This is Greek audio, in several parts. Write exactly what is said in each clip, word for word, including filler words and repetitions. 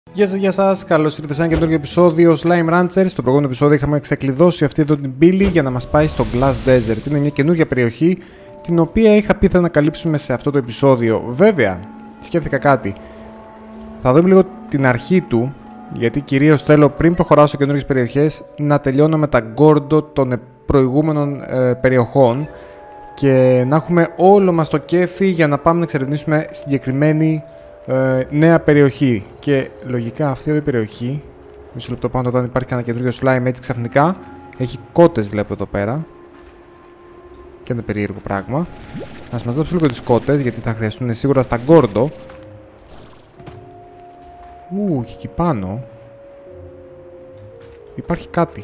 Γεια σας, γεια σας. Καλώς ήρθατε σε ένα καινούργιο επεισόδιο Slime Ranchers. Στο προηγούμενο επεισόδιο είχαμε ξεκλειδώσει αυτή εδώ την πύλη για να μας πάει στο Glass Desert. Είναι μια καινούργια περιοχή την οποία είχα πει θα ανακαλύψουμε σε αυτό το επεισόδιο. Βέβαια, σκέφτηκα κάτι. Θα δούμε λίγο την αρχή του, γιατί κυρίως θέλω πριν προχωράω σε καινούργιες περιοχές να τελειώνω με τα γκόρντο των προηγούμενων ε, περιοχών και να έχουμε όλο μας το κέφι για να πάμε να εξερευνήσουμε συγκεκριμένη ε, νέα περιοχή. Και λογικά αυτή εδώ η περιοχή, μισό λεπτό πάνω όταν υπάρχει ένα καινούργιο slime έτσι ξαφνικά, έχει κότες βλέπω εδώ πέρα. Και ένα περίεργο πράγμα. Ας μαζέψω λίγο τις κότες γιατί θα χρειαστούν σίγουρα στα γκόρντο. Ου, και εκεί πάνω υπάρχει κάτι.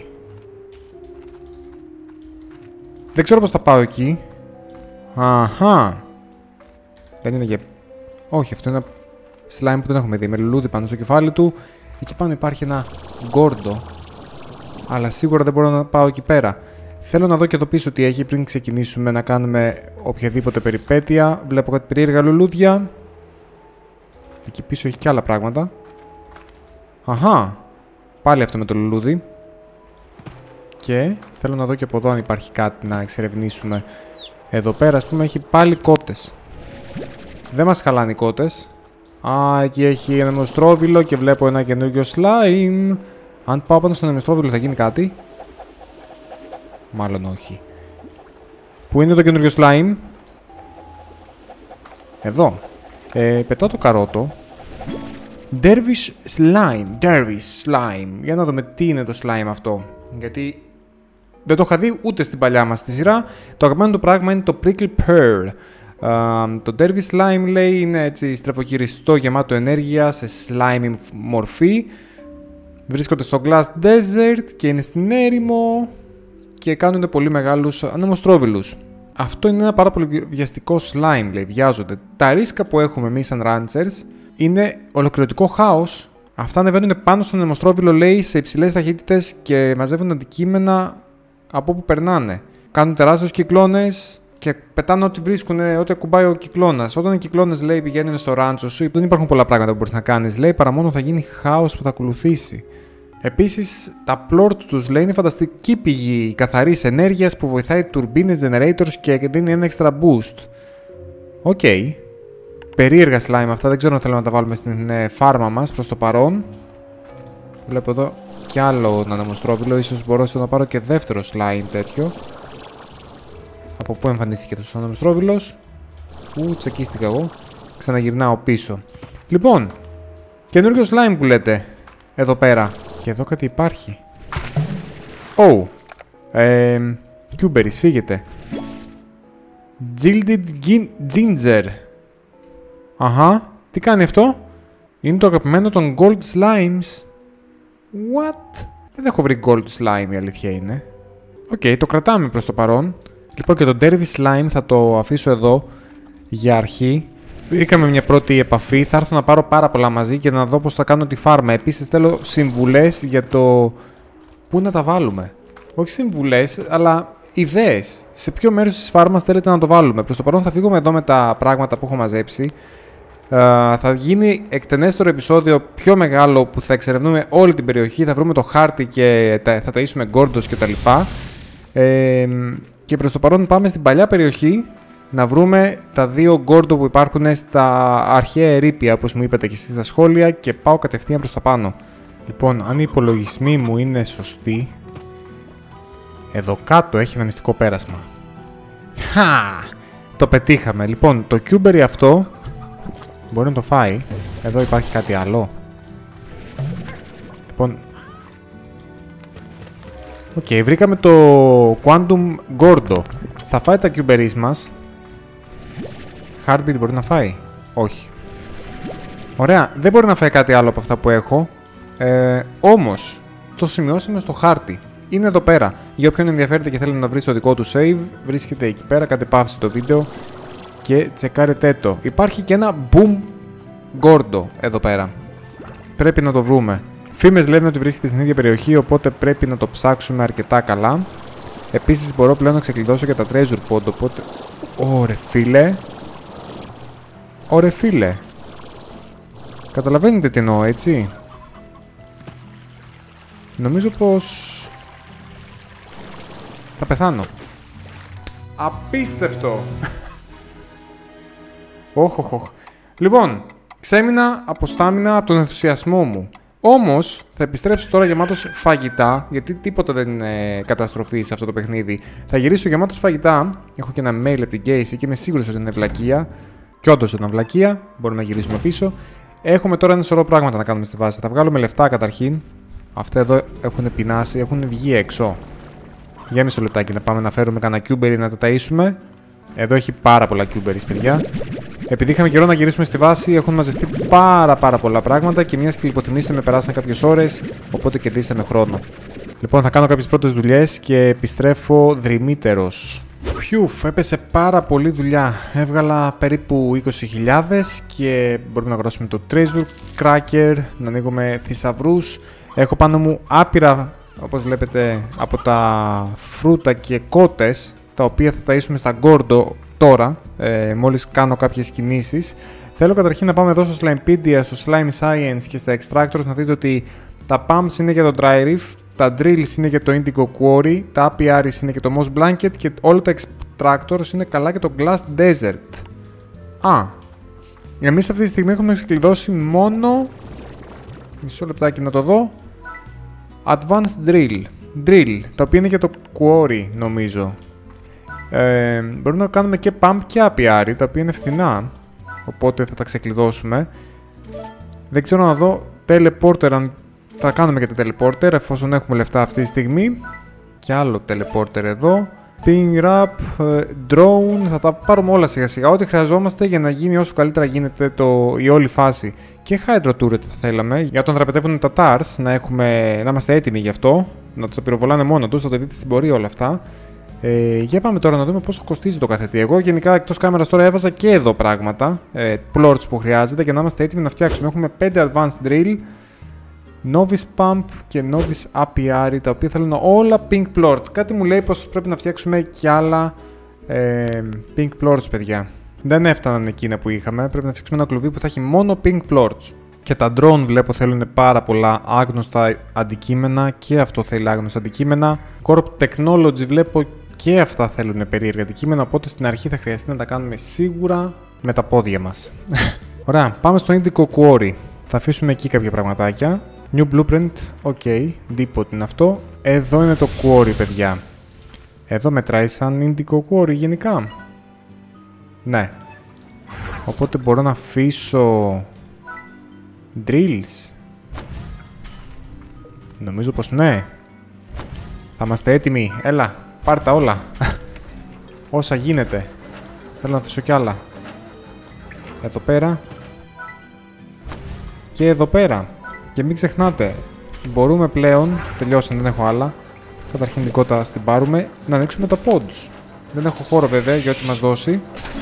Δεν ξέρω πώς θα πάω εκεί. Αχα. Δεν είναι για... Όχι, αυτό είναι ένα slime που δεν έχουμε δει. Με λουλούδι πάνω στο κεφάλι του. Εκεί πάνω υπάρχει ένα γκόρντο. Αλλά σίγουρα δεν μπορώ να πάω εκεί πέρα. Θέλω να δω και εδώ πίσω τι έχει πριν ξεκινήσουμε να κάνουμε οποιαδήποτε περιπέτεια. Βλέπω κάτι περίεργα λουλούδια. Εκεί πίσω έχει και άλλα πράγματα. Αχα. Πάλι αυτό με το λουλούδι. Και θέλω να δω και από εδώ αν υπάρχει κάτι να εξερευνήσουμε. Εδώ πέρα, ας πούμε, έχει πάλι κότες. Δεν μας χαλάνε οι κότες. Α, εκεί έχει ένα νεμοστρόβιλο και βλέπω ένα καινούργιο slime. Αν πάω πάνω στο νεμοστρόβιλο θα γίνει κάτι. Μάλλον όχι. Πού είναι το καινούργιο slime? Εδώ. Ε, πετάω το καρότο. Dervish slime. Dervish slime. Για να δούμε τι είναι το slime αυτό. Γιατί δεν το είχα δει ούτε στην παλιά μας τη σειρά. Το αγαπημένο του πράγμα είναι το Prickle Pearl. Uh, το Dervish Slime λέει είναι έτσι στρεφοκυριστό, γεμάτο ενέργεια, σε slime μορφή. Βρίσκονται στο Glass Desert και είναι στην έρημο και κάνουν πολύ μεγάλους ανεμοστρόβιλους. Αυτό είναι ένα πάρα πολύ βιαστικό slime, λέει, βιάζονται. Τα ρίσκα που έχουμε εμείς σαν Ranchers είναι ολοκληρωτικό χάος. Αυτά ανεβαίνουν πάνω στον ανεμοστρόβιλο, λέει, σε υψηλές ταχύτητες και μαζεύουν αντικείμενα από όπου περνάνε. Κάνουν τεράστιους κυκλώνες και πετάνε ό,τι βρίσκουν, ό,τι ακουμπάει ο κυκλώνας. Όταν οι κυκλώνες, λέει, πηγαίνουν στο ράντσο σου, δεν υπάρχουν πολλά πράγματα που μπορείς να κάνεις, λέει, παρά μόνο θα γίνει χάος που θα ακολουθήσει. Επίσης, τα plort τους, λέει, είναι φανταστική πηγή καθαρής ενέργειας που βοηθάει τουρμπίνες, generators και δίνει ένα extra boost. Οκ. Okay. Περίεργα slime αυτά, δεν ξέρω αν θέλουμε να τα βάλουμε στην ε, φάρμα μας προς το παρόν. Βλέπω εδώ κι άλλο ανεμοστρόβιλο, ίσως μπορώ να πάρω και δεύτερο slime τέτοιο. Από πού εμφανίστηκε αυτός ο ανεμοστρόβιλος? Ου, τσακίστηκα εγώ. Ξαναγυρνάω πίσω. Λοιπόν, καινούργιο slime που λέτε εδώ πέρα. Και εδώ κάτι υπάρχει. Oh, ε, Cuberries, φύγετε. Gilded Ginger. Αχα, τι κάνει αυτό? Είναι το αγαπημένο των Gold Slimes. What? Δεν έχω βρει Gold Slime, η αλήθεια είναι. Οκ, okay, το κρατάμε προς το παρόν. Λοιπόν, και το Dervish Slime θα το αφήσω εδώ για αρχή. Βρήκαμε μια πρώτη επαφή. Θα έρθω να πάρω πάρα πολλά μαζί και να δω πώς θα κάνω τη φάρμα. Επίσης θέλω συμβουλές για το πού να τα βάλουμε. Όχι συμβουλές, αλλά ιδέες. Σε ποιο μέρος της φάρμας θέλετε να το βάλουμε. Προς το παρόν θα φύγουμε εδώ με τα πράγματα που έχω μαζέψει. Uh, θα γίνει εκτενέστερο επεισόδιο πιο μεγάλο που θα εξερευνούμε όλη την περιοχή. Θα βρούμε το χάρτη και θα ταΐσουμε γκόρντος κτλ. Ε, και προς το παρόν πάμε στην παλιά περιοχή να βρούμε τα δύο γκόρντο που υπάρχουν στα αρχαία ερείπια, όπως μου είπατε και εσείς στα σχόλια, και πάω κατευθείαν προς τα πάνω. Λοιπόν, αν οι υπολογισμοί μου είναι σωστοί, εδώ κάτω έχει ένα μυστικό πέρασμα. Χα! Το πετύχαμε. Λοιπόν, το Cubery αυτό μπορεί να το φάει. Εδώ υπάρχει κάτι άλλο. Λοιπόν, οκ, okay, βρήκαμε το Quantum Gordo. Θα φάει τα Cuberies μας. Heartbeat μπορεί να φάει? Όχι. Ωραία, δεν μπορεί να φάει κάτι άλλο από αυτά που έχω. Ε, όμως, το σημειώσαμε στο χάρτη. Είναι εδώ πέρα. Για όποιον ενδιαφέρεται και θέλει να βρει το δικό του save, βρίσκεται εκεί πέρα. Κάντε παύση το βίντεο και τσεκάρετε το. Υπάρχει και ένα Boom Gordo εδώ πέρα. Πρέπει να το βρούμε. Φήμες λένε ότι βρίσκεται στην ίδια περιοχή, οπότε πρέπει να το ψάξουμε αρκετά καλά. Επίσης μπορώ πλέον να ξεκλειδώσω και τα treasure pod, οπότε... Ωρε φίλε. Ωρε φίλε. Καταλαβαίνετε τι εννοώ, έτσι. Νομίζω πως θα πεθάνω. Απίστευτο! Όχ, όχ, όχ. Λοιπόν, ξέμεινα από στάμινα από τον ενθουσιασμό μου. Όμως, θα επιστρέψω τώρα γεμάτος φαγητά, γιατί τίποτα δεν είναι καταστροφή σε αυτό το παιχνίδι. Θα γυρίσω γεμάτος φαγητά. Έχω και ένα mail από την Casey και είμαι σίγουρος ότι είναι βλακεία. Κι όντως ήταν βλακεία. Μπορούμε να γυρίσουμε πίσω. Έχουμε τώρα ένα σωρό πράγματα να κάνουμε στη βάση. Θα βγάλουμε λεφτά καταρχήν. Αυτά εδώ έχουν πεινάσει, έχουν βγει έξω. Για μισό λεπτάκι να πάμε να φέρουμε κανένα cuberry να τα ταΐσουμε. Εδώ έχει πάρα πολλά cuberries, παιδιά. Επειδή είχαμε καιρό να γυρίσουμε στη βάση, έχουν μαζευτεί πάρα πάρα πολλά πράγματα και μιας και λιποθυμήσαμε, περάσαν κάποιες ώρες, οπότε κερδίσαμε χρόνο. Λοιπόν, θα κάνω κάποιες πρώτες δουλειές και επιστρέφω δρυμύτερος. Φιουφ, έπεσε πάρα πολύ δουλειά. Έβγαλα περίπου είκοσι χιλιάδες και μπορούμε να αγοράσουμε το Treasure Cracker, να ανοίγουμε θησαυρούς. Έχω πάνω μου άπειρα, όπως βλέπετε, από τα φρούτα και κότες, τα οποία θα ταΐσουμε στα Gordo τώρα, ε, μόλις κάνω κάποιες κινήσεις. Θέλω καταρχήν να πάμε εδώ στο Slimepedia, στο Slime Science και στα Extractors, να δείτε ότι τα Pumps είναι για το Dry Reef, τα Drills είναι για το Indigo Quarry, τα Apiaries είναι για το Moss Blanket και όλα τα Extractors είναι καλά για το Glass Desert. Α, εμείς αυτή τη στιγμή έχουμε ξεκλειδώσει μόνο... Μισό λεπτάκι να το δω. Advanced Drill, Drill, τα οποία είναι για το Quarry νομίζω. Ε, μπορούμε να κάνουμε και Pump και Apiary, τα οποία είναι φθηνά, οπότε θα τα ξεκλειδώσουμε. Δεν ξέρω να δω Teleporter, αν θα κάνουμε και τα Teleporter εφόσον έχουμε λεφτά αυτή τη στιγμή. Και άλλο Teleporter εδώ. Ping Wrap, Drone, θα τα πάρουμε όλα σιγά σιγά, ό,τι χρειαζόμαστε για να γίνει όσο καλύτερα γίνεται το, η όλη φάση. Και Hydro Turret θα θέλαμε, για όταν δραπετεύουν τα Tars, να, έχουμε, να είμαστε έτοιμοι γι' αυτό, να τους πυροβολάνε μόνο τους, θα το δείτε στην πορεία όλα αυτά. Ε, για πάμε τώρα να δούμε πόσο κοστίζει το κάθε τι. Εγώ γενικά εκτός κάμερας τώρα έβαζα και εδώ πράγματα, ε, plorts που χρειάζεται για να είμαστε έτοιμοι να φτιάξουμε. Έχουμε πέντε Advanced Drill, Novice Pump και Novice Apiary, τα οποία θέλουν όλα Pink Plort. Κάτι μου λέει πως πρέπει να φτιάξουμε και άλλα ε, Pink Plorts, παιδιά. Δεν έφταναν εκείνα που είχαμε, πρέπει να φτιάξουμε ένα κλουβί που θα έχει μόνο Pink Plorts. Και τα drone βλέπω θέλουν πάρα πολλά άγνωστα αντικείμενα και αυτό θέλει άγνωστα αντικείμενα. Corp Technology βλέπω και αυτά θέλουν περίεργα αντικείμενα, οπότε στην αρχή θα χρειαστεί να τα κάνουμε σίγουρα με τα πόδια μας. Ωραία, πάμε στο Indigo Quarry. Θα αφήσουμε εκεί κάποια πραγματάκια. New Blueprint, ok, depot είναι αυτό. Εδώ είναι το Quarry, παιδιά. Εδώ μετράει σαν Indigo Quarry γενικά. Ναι. Οπότε μπορώ να αφήσω drills. Νομίζω πως ναι. Θα είμαστε έτοιμοι. Έλα, πάρ' τα όλα. Όσα γίνεται. Θέλω να αφήσω κι άλλα. Εδώ πέρα. Και εδώ πέρα. Και μην ξεχνάτε, μπορούμε πλέον, τελειώσαν, δεν έχω άλλα. Καταρχήν δικότα στην πάρουμε, να ανοίξουμε τα pods. Δεν έχω χώρο βέβαια για ό,τι μας δώσει.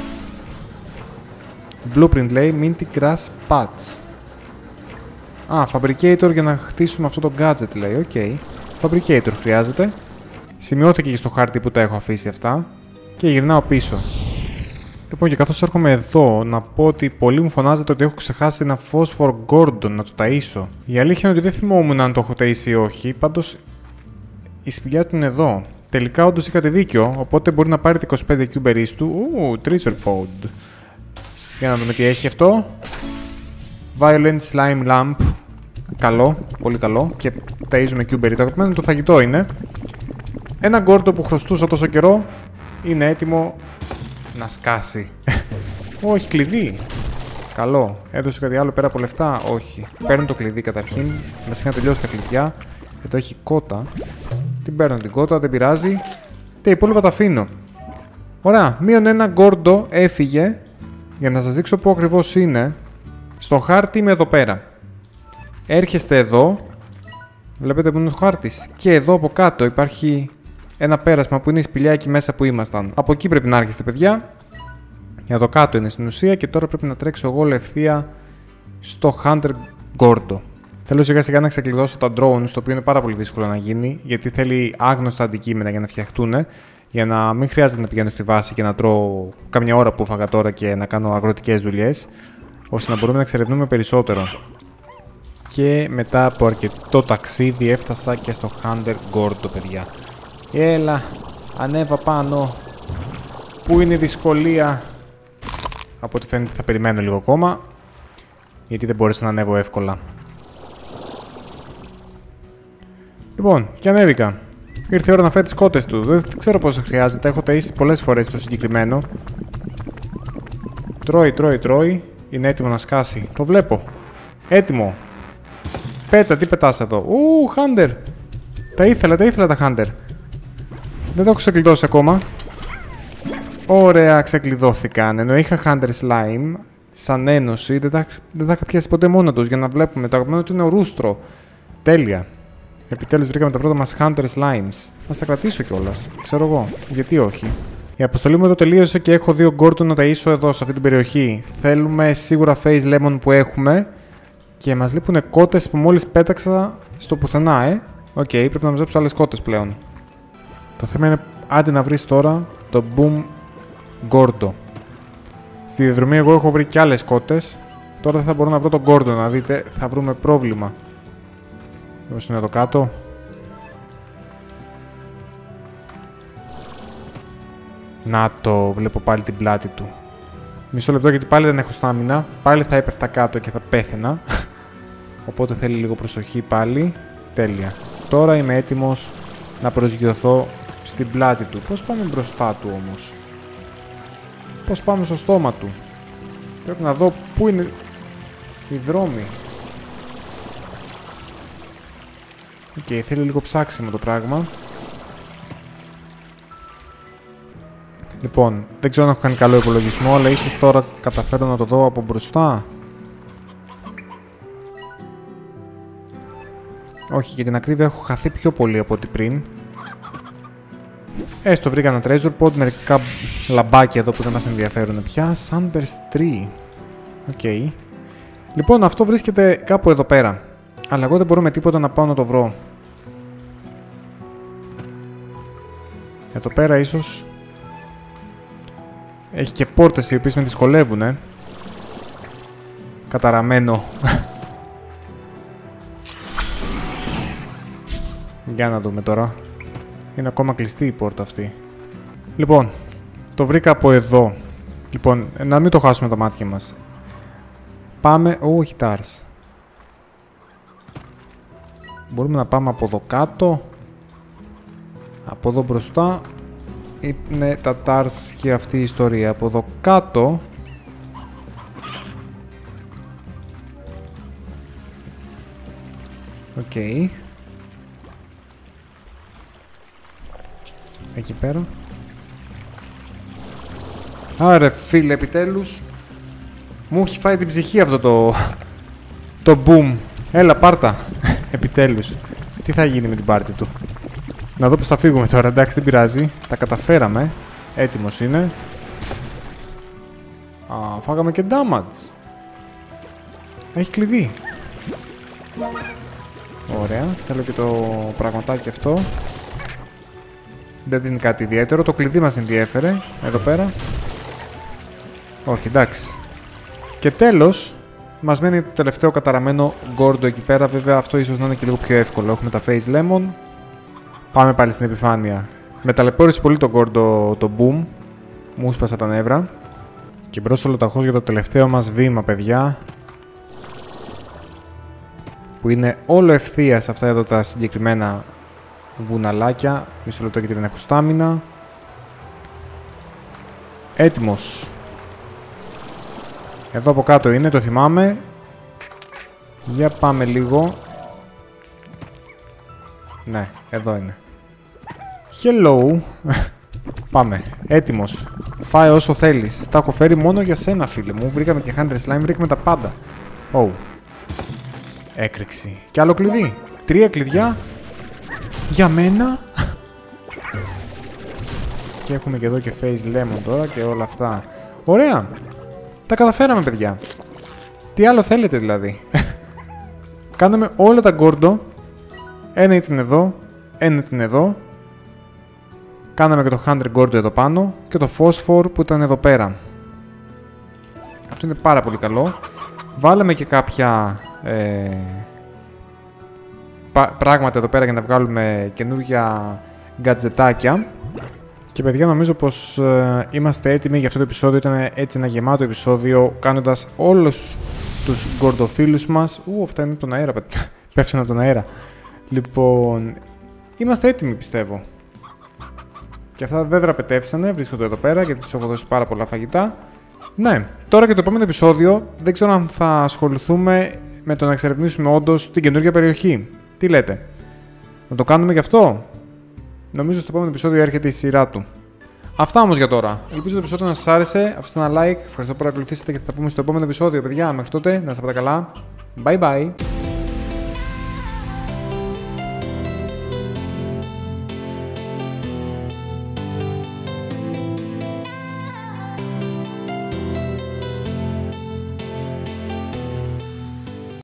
Blueprint λέει Minty Grass Patch. Α, Fabricator για να χτίσουμε αυτό το gadget λέει, οκ. Okay. Fabricator χρειάζεται. Σημειώθηκε και στο χάρτη που τα έχω αφήσει αυτά. Και γυρνάω πίσω. Λοιπόν, και καθώς έρχομαι εδώ, να πω ότι πολλοί μου φωνάζετε ότι έχω ξεχάσει ένα Phosphor Gordon να το ταΐσω. Η αλήθεια είναι ότι δεν θυμόμουν αν το έχω ταΐσει ή όχι, πάντως η σπηλιά του είναι εδώ. Τελικά όντως είχατε δίκιο, οπότε μπορεί να πάρετε είκοσι πέντε cuberries του. Ου, Treasure Pod. Για να δούμε τι έχει αυτό. Violent Slime Lamp. Καλό, πολύ καλό. Και ταΐζουμε cuberry. Το αγαπημένο του φαγητό είναι. Ένα Gordo που χρωστούσα τόσο καιρό είναι έτοιμο να σκάσει. Όχι, κλειδί. Καλό. Έδωσε κάτι άλλο πέρα από λεφτά. Όχι. Παίρνω το κλειδί καταρχήν. Μας είχαν τελειώσει τα κλειδιά. Εδώ έχει κότα. Την παίρνω την κότα, δεν πειράζει. Τα υπόλοιπα τα αφήνω. Ωραία. Μείον ένα Gordo έφυγε. Για να σας δείξω πού ακριβώς είναι. Στο χάρτη είμαι εδώ πέρα. Έρχεστε εδώ. Βλέπετε που είναι ο χάρτης. Και εδώ από κάτω υπάρχει ένα πέρασμα που είναι η σπηλιά εκεί μέσα που ήμασταν. Από εκεί πρέπει να έρχεστε, παιδιά. Για εδώ κάτω είναι στην ουσία και τώρα πρέπει να τρέξω εγώ ευθεία στο Hunter Gordo. Θέλω σιγά σιγά να ξεκλειδώσω τα drones, το οποίο είναι πάρα πολύ δύσκολο να γίνει, γιατί θέλει άγνωστα αντικείμενα για να φτιαχτούν, για να μην χρειάζεται να πηγαίνω στη βάση και να τρώω καμιά ώρα που φάγα τώρα και να κάνω αγροτικές δουλειές, ώστε να μπορούμε να εξερευνούμε περισσότερο. Και μετά από αρκετό ταξίδι έφτασα και στο Hunter Gordo, παιδιά. Έλα, ανέβα πάνω. Πού είναι η δυσκολία? Από ό,τι φαίνεται θα περιμένω λίγο ακόμα, γιατί δεν μπόρεσα να ανέβω εύκολα. Λοιπόν, και ανέβηκα. Ήρθε η ώρα να φάει τις κότες του. Δεν ξέρω πόσο χρειάζεται, έχω ταΐσει πολλές φορές το συγκεκριμένο. Τρώει, τρώει, τρώει. Είναι έτοιμο να σκάσει. Το βλέπω. Έτοιμο. Πέτα, τι πετάς εδώ? Ου, Hunter. Τα ήθελα, τα ήθελα τα Hunter. Δεν το έχω ξεκλειδώσει ακόμα. Ωραία, ξεκλειδώθηκαν. Ενώ είχα Hunter Slime σαν ένωση, δεν τα, δεν τα είχα πιάσει ποτέ μόνο τους για να βλέπουμε. Το αγαπημένο του είναι ο Ρούστρο. Τέλεια. Επιτέλους βρήκαμε τα πρώτα μας Hunter Slimes. Ας τα κρατήσω κιόλας. Ξέρω εγώ. Γιατί όχι. Η αποστολή μου εδώ τελείωσε και έχω δύο Gordon να ταΐσω εδώ σε αυτή την περιοχή. Θέλουμε σίγουρα Phase Lemon που έχουμε. Και μας λείπουν κότες που μόλις πέταξα στο πουθενά, ε. Οκ, okay, πρέπει να μαζέψω άλλες κότες πλέον. Το θέμα είναι άντε να βρεις τώρα το Boom Gordo. Στη διαδρομή εγώ έχω βρει κι άλλες κότες. Τώρα δεν θα μπορώ να βρω τον Gordo, να δείτε, θα βρούμε πρόβλημα. Πώς είναι εδώ κάτω? Να το, βλέπω πάλι την πλάτη του. Μισό λεπτό γιατί πάλι δεν έχω στάμινα. Πάλι θα έπεφτα κάτω και θα πέθαινα. Οπότε θέλει λίγο προσοχή πάλι. Τέλεια. Τώρα είμαι έτοιμος να προσγειωθώ στην πλάτη του. Πώς πάμε μπροστά του όμως? Πώς πάμε στο στόμα του? Πρέπει να δω πού είναι οι δρόμοι. Οκ, okay, θέλει λίγο ψάξιμο το πράγμα. Λοιπόν, δεν ξέρω αν έχω κάνει καλό υπολογισμό, αλλά ίσως τώρα καταφέρω να το δω από μπροστά. Όχι, για την ακρίβεια έχω χαθεί πιο πολύ από ό,τι πριν. Έστω βρήκα ένα treasure pod, μερικά λαμπάκια εδώ που δεν μας ενδιαφέρουν πια. Sunburst Tree. Οκ. Okay. Λοιπόν, αυτό βρίσκεται κάπου εδώ πέρα. Αλλά εγώ δεν μπορώ με τίποτα να πάω να το βρω. Εδώ πέρα ίσως έχει και πόρτες οι οποίες με δυσκολεύουν, ε. Καταραμένο. Για να δούμε τώρα. Είναι ακόμα κλειστή η πόρτα αυτή. Λοιπόν, το βρήκα από εδώ. Λοιπόν, να μην το χάσουμε τα μάτια μας. Πάμε... Ω, όχι τάρς. Μπορούμε να πάμε από εδώ κάτω. Από εδώ μπροστά. Είναι τα τάρς και αυτή η ιστορία. Από εδώ κάτω. Οκ. Okay. Εκεί πέρα. Άρε φίλε, επιτέλους. Μου έχει φάει την ψυχή αυτό το... το boom. Έλα πάρτα. Επιτέλους. Τι θα γίνει με την πάρτι του? Να δω πως θα φύγουμε τώρα. Εντάξει, δεν πειράζει. Τα καταφέραμε. Έτοιμος είναι. Α, φάγαμε και damage. Έχει κλειδί. Ωραία. Θέλω και το πραγματάκι αυτό. Δεν δίνει κάτι ιδιαίτερο. Το κλειδί μας ενδιέφερε. Εδώ πέρα. Όχι, εντάξει. Και τέλος, μας μένει το τελευταίο καταραμένο Gordo εκεί πέρα. Βέβαια αυτό ίσως να είναι και λίγο πιο εύκολο. Έχουμε τα Phase Lemon. Πάμε πάλι στην επιφάνεια. Με ταλαιπώρησε πολύ το Gordo το Boom. Μου σπάσα τα νεύρα. Και μπρος ολοταχώς για το τελευταίο μας βήμα, παιδιά. Που είναι όλο ευθείας αυτά εδώ τα συγκεκριμένα βουναλάκια. Μισό λεπτό γιατί δεν έχω στάμινα. Έτοιμος. Εδώ από κάτω είναι, το θυμάμαι. Για πάμε λίγο. Ναι, εδώ είναι. Hello. Πάμε, έτοιμος. Φάε όσο θέλεις. Τα έχω φέρει μόνο για σένα, φίλε μου. Βρήκαμε και Hunter Slime, βρήκαμε τα πάντα. Oh. Έκρηξη. Και άλλο κλειδί. Τρία κλειδιά. Για μένα. Και έχουμε και εδώ και Phase Lemon τώρα και όλα αυτά. Ωραία. Τα καταφέραμε, παιδιά. Τι άλλο θέλετε δηλαδή? Κάναμε όλα τα Gordo. Ένα ήταν εδώ. Ένα ήταν εδώ. Κάναμε και το Hunter Gordo εδώ πάνω. Και το Phosphor που ήταν εδώ πέρα. Αυτό είναι πάρα πολύ καλό. Βάλαμε και κάποια ε, πράγματα εδώ πέρα για να βγάλουμε καινούργια γκατζετάκια. Και παιδιά, νομίζω πως ε, είμαστε έτοιμοι για αυτό το επεισόδιο. Ήταν έτσι ένα γεμάτο επεισόδιο, κάνοντας όλους τους γκορντοφίλους μας. Ου, αυτά είναι από τον αέρα, πέφτουν από τον αέρα. Λοιπόν, είμαστε έτοιμοι πιστεύω. Και αυτά τα δέντρα πετεύσανε, βρίσκονται εδώ πέρα γιατί τους έχω δώσει πάρα πολλά φαγητά. Ναι, τώρα και το επόμενο επεισόδιο δεν ξέρω αν θα ασχοληθούμε με το να εξερευνήσουμε όντως την καινούργια περιοχή. Τι λέτε, να το κάνουμε γι' αυτό? Νομίζω στο επόμενο επεισόδιο έρχεται η σειρά του. Αυτά όμως για τώρα. Ελπίζω το επεισόδιο να σας άρεσε. Αφήστε ένα like. Ευχαριστώ που παρακολουθήσατε και θα τα πούμε στο επόμενο επεισόδιο, παιδιά. Μέχρι τότε, να είστε πάντα καλά. Bye bye.